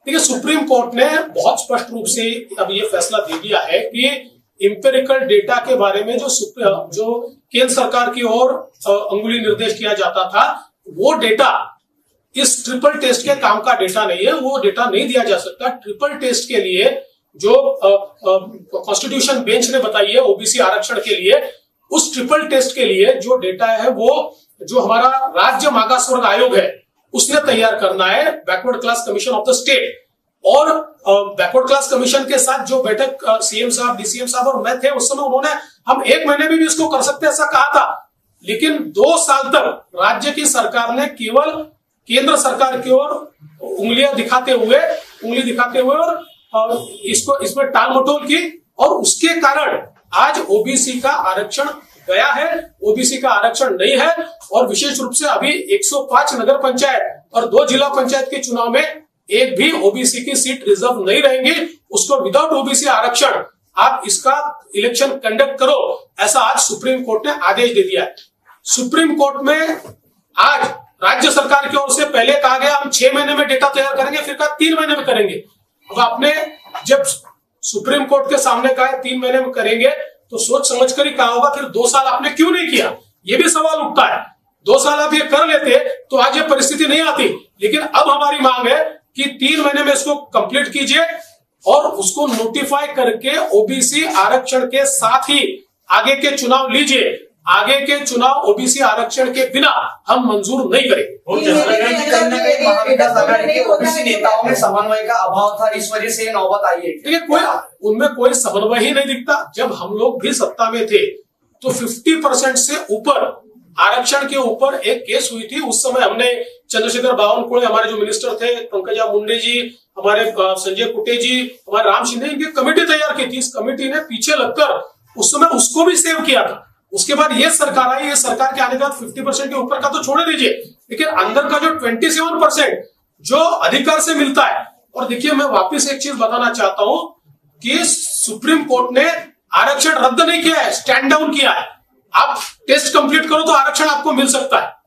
देखिए, supreme court ने बहुत स्पष्ट रूप से अब ये फैसला दे दिया है कि इंपेरिकल डेटा के बारे में जो केंद्र सरकार की ओर अंगुली निर्देश किया जाता था, वो डेटा इस ट्रिपल टेस्ट के काम का डेटा नहीं है, वो डेटा नहीं दिया जा सकता। ट्रिपल टेस्ट के लिए जो कॉन्स्टिट्यूशन बेंच ने बताई है ओबीसी आरक्षण के लिए, उस ट्रिपल टेस्ट के लिए जो डेटा है वो जो हमारा राज्य मागास वर्ग आयोग है उसने तैयार करना है, backward class commission of the state. और बैकवर्ड क्लास कमीशन के साथ जो बैठक सीएम साहब, डीसीएम साहब और मैं थे, उस समय उन्होंने हम 1 महीने में भी इसको कर सकते ऐसा कहा था, लेकिन 2 साल तक राज्य की सरकार ने केवल केंद्र सरकार की ओर उंगली दिखाते हुए और इसमें टाल मटोल की, और उसके कारण आज ओबीसी का आरक्षण गया है, ओबीसी का आरक्षण नहीं है। और विशेष रूप से अभी 105 नगर पंचायत और 2 जिला पंचायत के चुनाव में एक भी ओबीसी की सीट रिजर्व नहीं रहेंगी। उसको विदाउट ओबीसी आरक्षण आप इसका इलेक्शन कंडक्ट करो, ऐसा आज सुप्रीम कोर्ट ने आदेश दे दिया है। सुप्रीम कोर्ट में आज राज्य सरकार की ओर से पहले कहा गया हम 6 महीने में डेटा तैयार करेंगे, फिर कहा 3 महीने में करेंगे। अब आपने जब सुप्रीम कोर्ट के सामने कहा 3 महीने में करेंगे, तो सोच समझ कर ही कहा होगा, फिर 2 साल आपने क्यों नहीं किया, ये भी सवाल उठता है। 2 साल आप ये कर लेते तो आज ये परिस्थिति नहीं आती। लेकिन अब हमारी मांग है कि 3 महीने में इसको कंप्लीट कीजिए और उसको नोटिफाई करके ओबीसी आरक्षण के साथ ही आगे के चुनाव लीजिए। आगे के चुनाव ओबीसी आरक्षण के बिना हम मंजूर नहीं करेंगे। कहीं ना कहीं महाविकास आघाड़ी के ओबीसी नेताओं में समन्वय का अभाव था, इस वजह से नौबत आई है। देखिए, उनमें कोई समन्वय ही नहीं दिखता। जब हम लोग भी सत्ता में थे तो 50% से ऊपर आरक्षण के ऊपर एक केस हुई थी। उस समय हमने चंद्रशेखर बावनकुळे, हमारे जो मिनिस्टर थे, पंकजा मुंडे जी, हमारे संजय कुटे जी, हमारे राम शिंदे, इनकी कमेटी तैयार की थी। इस कमेटी ने पीछे लगकर उस समय उसको भी सेव किया था। उसके बाद ये सरकार आई, ये सरकार के आने के बाद 50% के ऊपर का तो छोड़ दीजिए, लेकिन अंदर का जो 27% जो अधिकार से मिलता है। और देखिए, मैं वापस एक चीज बताना चाहता हूं कि सुप्रीम कोर्ट ने आरक्षण रद्द नहीं किया है, स्टैंड डाउन किया है। आप टेस्ट कंप्लीट करो तो आरक्षण आपको मिल सकता है।